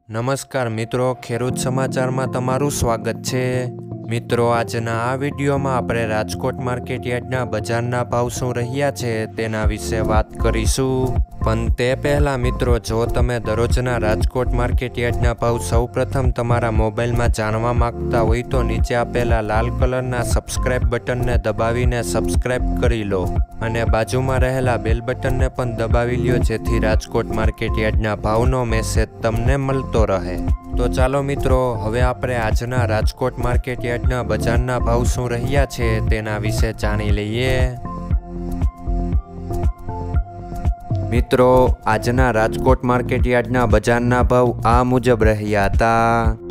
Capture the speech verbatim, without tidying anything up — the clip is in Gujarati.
નમસ્કાર મિત્રો, ખેડૂત સમાચારમાં તમારું સ્વાગત છે। મિત્રો, આજના આ વિડીયોમાં આપણે રાજકોટ માર્કેટ યાર્ડના બજારના ભાવ શું રહ્યા છે તેના વિશે વાત કરીશું। પણ તે પહેલાં મિત્રો, જો તમે દરરોજના રાજકોટ માર્કેટ યાર્ડના ભાવ સૌપ્રથમ તમારા મોબાઈલમાં જાણવા માંગતા હોય તો નીચે આપેલા લાલ કલરના સબસ્ક્રાઇબ બટનને દબાવીને સબસ્ક્રાઇબ કરી લો અને બાજુમાં રહેલા બેલ બટનને પણ દબાવી લ્યો, જેથી રાજકોટ માર્કેટ યાર્ડના ભાવનો મેસેજ તમને મળતો રહે। તો ચાલો મિત્રો, હવે આપણે આજના રાજકોટ માર્કેટ યાર્ડના બજારના ભાવ શું રહ્યા છે તેના વિશે જાણી લઈએ। મિત્રો, આજના રાજકોટ માર્કેટ યાર્ડના બજારના ભાવ આ મુજબ રહ્યા હતા।